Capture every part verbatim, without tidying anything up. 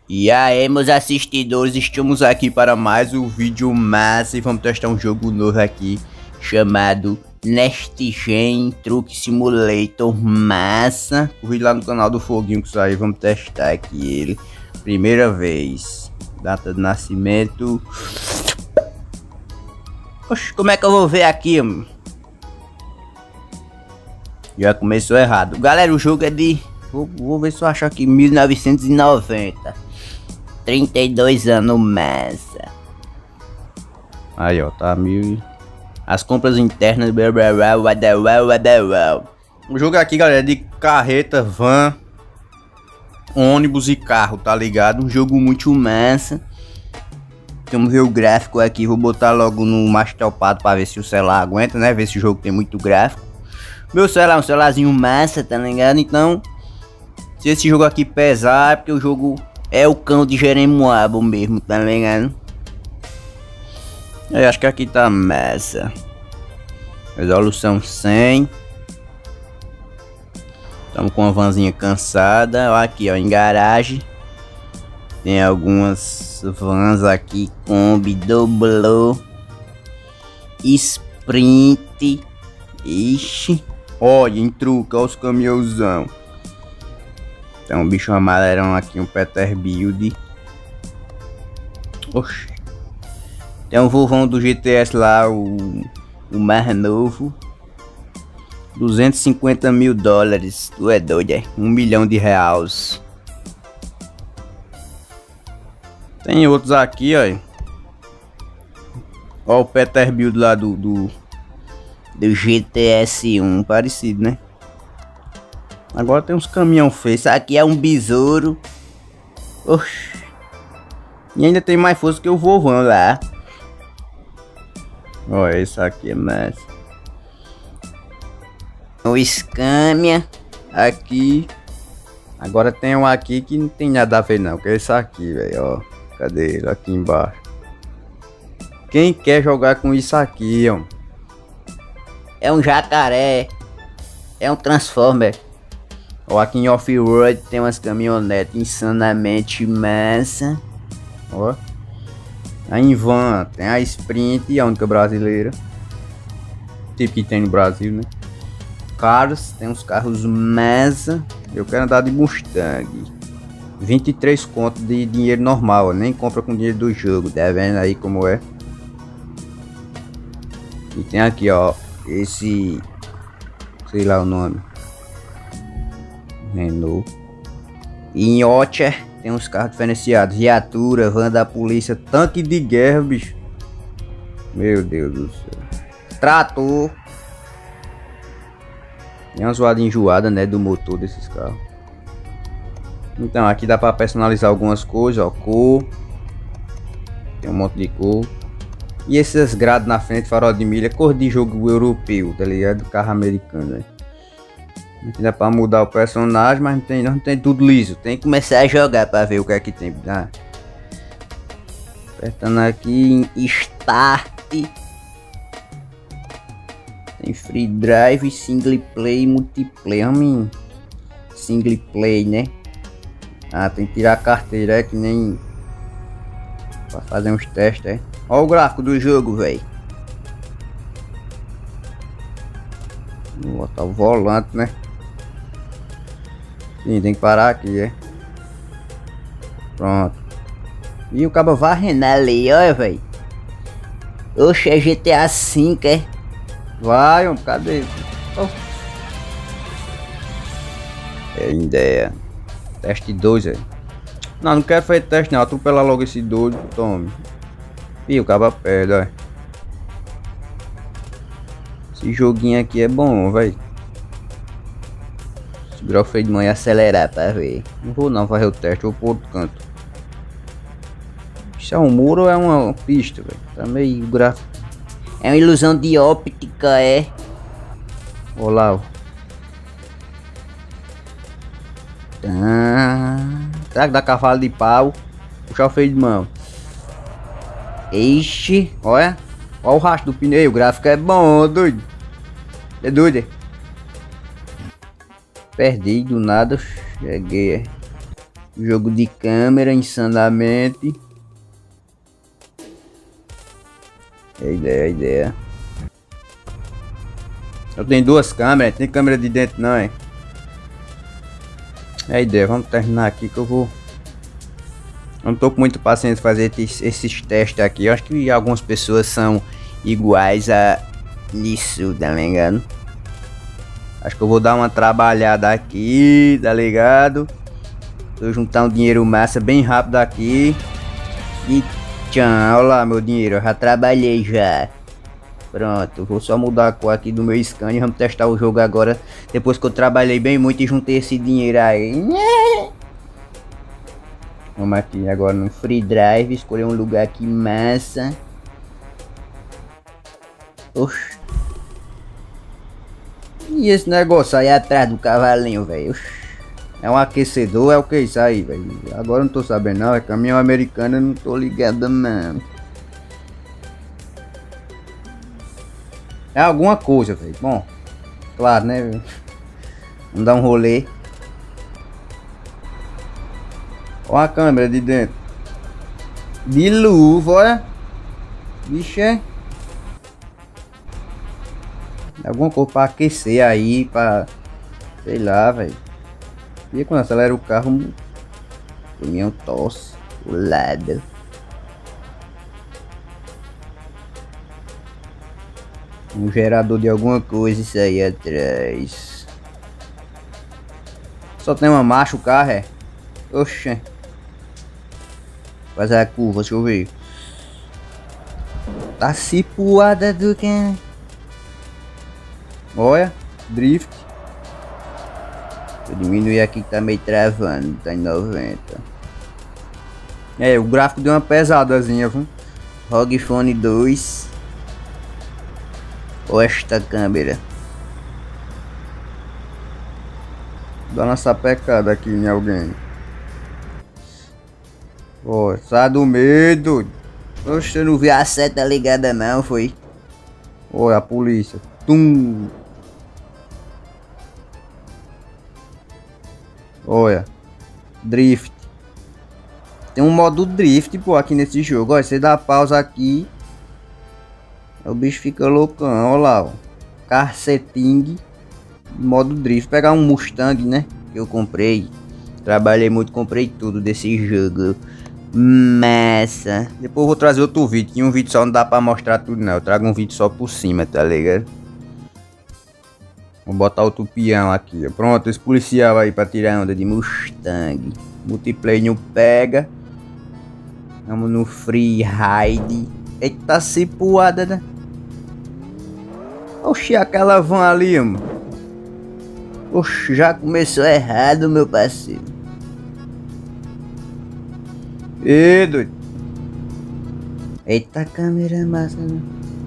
E aí, meus assistidores, estamos aqui para mais um vídeo massa e vamos testar um jogo novo aqui chamado Next Gen Truck Simulator massa. Corri lá no canal do Foguinho que saiu, vamos testar aqui ele. Primeira vez. Data de nascimento. Oxe, como é que eu vou ver aqui, mano? Já começou errado. Galera, o jogo é de... Vou, vou ver se eu acho aqui, mil novecentos e noventa. trinta e dois anos massa. Aí, ó, tá mil. As compras internas. O jogo aqui, galera, é de carreta, van, ônibus e carro, tá ligado? Um jogo muito massa. Vamos ver o gráfico aqui. Vou botar logo no mais topado pra ver se o celular aguenta, né? Ver se o jogo tem muito gráfico. Meu celular é um celularzinho massa, tá ligado? Então, se esse jogo aqui pesar, é porque o jogo é o cão de Jeremoabo mesmo, tá ligado? Eu acho que aqui tá massa. Resolução cem. Estamos com uma vanzinha cansada. Ó, aqui, ó, em garagem. Tem algumas vans aqui. Kombi, Doblô, Sprint. Ixi. Olha, em truque, olha os caminhãozão. Tem um bicho amarelão aqui, um Peterbilt. Oxi. Tem um vovão do G T S lá, o, o mais novo. duzentos e cinquenta mil dólares. Tu é doido, é? Um milhão de reais. Tem outros aqui, ó. Ó o Peterbilt lá do, do, do G T S um, parecido, né? Agora tem uns caminhão feios. Isso aqui é um besouro. Oxi. E ainda tem mais força que o vovão lá. Olha, isso aqui é massa. O Scania. Aqui. Agora tem um aqui que não tem nada a ver não. Que é esse aqui, velho. Ó. Cadê ele? Aqui embaixo. Quem quer jogar com isso aqui, ó? É um jacaré. É um Transformer. Ó, aqui em off-road tem umas caminhonetes insanamente massa. Ó. Aí em van tem a Sprint, a única brasileira. Tipo que tem no Brasil, né? Carros, tem uns carros massa. Eu quero andar de Mustang. vinte e três conto de dinheiro normal, nem compra com dinheiro do jogo. Tá vendo aí como é? E tem aqui, ó, esse... sei lá o nome. Renault. E em Ocher tem uns carros diferenciados. Viatura, van da polícia, tanque de guerra, bicho. Meu Deus do céu. Trator. Tem uma zoada enjoada, né, do motor desses carros. Então aqui dá para personalizar algumas coisas, ó, cor. Tem um monte de cor. E esses grades na frente, farol de milha, cor de jogo europeu, tá ligado? Carro americano, né? Aqui dá pra mudar o personagem, mas não tem, não tem tudo liso. Tem que começar a jogar pra ver o que é que tem. Ah. Apertando aqui em Start. Tem Free Drive, Single Play, Multiplayer. Hum, Single Play, né? Ah, tem que tirar a carteira, é que nem... pra fazer uns testes, é. Olha o gráfico do jogo, velho. Vou botar o volante, né? Sim, tem que parar aqui, é. Pronto. E o cabo varrendo ali, olha, velho. Oxe, é G T A cinco, é? Vai, homem, cadê? Oh. É ideia. Teste dois, é. Não, não quero fazer teste não. Atropela logo esse doido. Tome. E o cabo perde, olha. Esse joguinho aqui é bom, velho. Segurar o freio de mão e acelerar pra ver. Não vou não fazer o teste, vou pro outro canto. Isso é um muro ou é uma pista, velho? Tá meio gráfico. É uma ilusão de óptica, é. Olha lá, ó. Tá. Será que dá cavalo de pau? Puxar o freio de mão. Ixi, olha. Olha o rastro do pneu, o gráfico é bom, doido. É doido, é? Perdi do nada, cheguei. Jogo de câmera, insanamente. É a ideia, é a ideia. Eu tenho duas câmeras, tem câmera de dentro não, é? É a ideia, vamos terminar aqui que eu vou... Eu não tô com muito paciência de fazer esses, esses testes aqui. Eu acho que algumas pessoas são iguais a nisso, tá ligado? Acho que eu vou dar uma trabalhada aqui, tá ligado? Vou juntar um dinheiro massa bem rápido aqui. E tchau, olha lá meu dinheiro, eu já trabalhei já. Pronto, vou só mudar a cor aqui do meu scan e vamos testar o jogo agora. Depois que eu trabalhei bem muito e juntei esse dinheiro aí. Vamos aqui agora no Free Drive, escolher um lugar aqui massa. Oxi. E esse negócio aí atrás do cavalinho, velho? É um aquecedor, é o que é isso aí, velho? Agora eu não tô sabendo não, é caminhão americano, eu não tô ligado não. É alguma coisa, velho. Bom, claro, né? Vamos dar um rolê. Olha a câmera de dentro. De luva, olha. Bicho, é. Alguma coisa pra aquecer aí, pra... Sei lá, velho. E quando acelera o carro, o caminhão tosse o lado. Um gerador de alguma coisa isso aí atrás. Só tem uma marcha o carro, é? Oxê. Fazer a curva, deixa eu ver. Tá cipuada do que? Olha, drift. Vou diminuir aqui que tá meio travando, tá em noventa. É, o gráfico deu uma pesadazinha, viu? R O G Phone dois. Ou esta câmera. Dá uma sapecada aqui em alguém. Ó, sai do medo. Oxe, eu não vi a seta ligada não, foi? Olha a polícia. Tum. Olha. Drift. Tem um modo drift, pô, aqui nesse jogo. Olha, você dá pausa aqui. O bicho fica loucão, olha lá, ó. Car setting, modo drift. Pegar um Mustang, né? Que eu comprei. Trabalhei muito, comprei tudo desse jogo. Massa. Depois eu vou trazer outro vídeo. Que um vídeo só não dá pra mostrar tudo, não. Eu trago um vídeo só por cima, tá ligado? Vou botar outro peão aqui, ó. Pronto, esse policial aí pra tirar onda de Mustang. Multiplayer não pega. Vamos no Free Ride. Eita cipuada, né? Oxi, aquela van ali, mano. Oxi, já começou errado, meu parceiro. Ê, doido. Eita, câmera massa, né?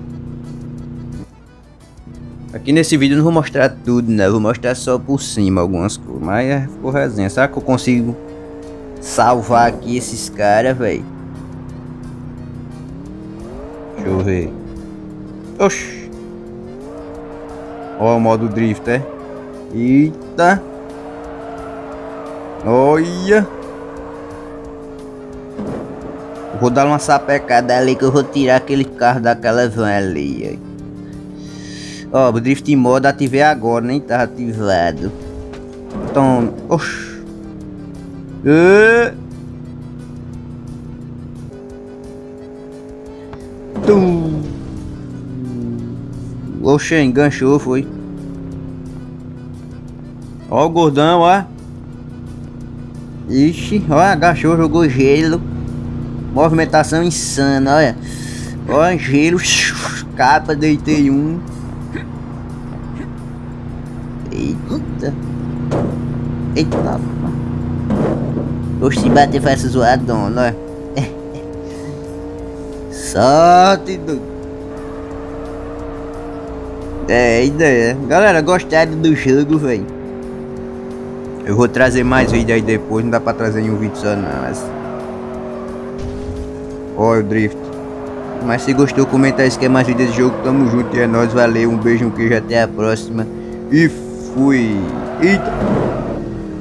Aqui nesse vídeo eu não vou mostrar tudo, né? Vou mostrar só por cima algumas coisas. Mas é ficou resenha. Será que eu consigo salvar aqui esses caras, velho? Deixa eu ver. Oxi. Ó o modo drift, é? Eita. Olha. Vou dar uma sapecada ali que eu vou tirar aquele carro daquela van ali. Ó, o drift mode ativei agora, nem tá ativado. Então, oxi. Uh. Tum. Oxe, enganchou, foi. Ó o gordão, ó. Ixi, ó, agachou, jogou gelo. Movimentação insana, olha. Ó, gelo. Capa, deitei um. Eita. Eita. Oxe, se bater faz zoadona, ó. Sorte do... É, ideia. Galera, gostaram do jogo, velho? Eu vou trazer mais vídeo aí depois. Não dá pra trazer em um vídeo só não, mas... Olha o drift. Mas se gostou, comenta aí se quer mais vídeo desse jogo. Tamo junto e é nóis. Valeu, um beijo, um queijo, até a próxima. E fui. Eita.